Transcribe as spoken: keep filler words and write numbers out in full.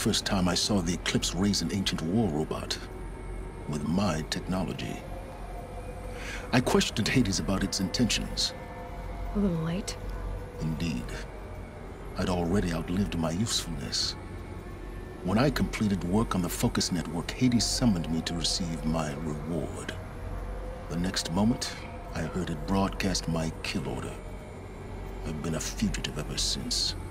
First time I saw the Eclipse raise an ancient war robot with my technology. I questioned Hades about its intentions. A little late. Indeed. I'd already outlived my usefulness. When I completed work on the Focus Network, Hades summoned me to receive my reward. The next moment, I heard it broadcast my kill order. I've been a fugitive ever since.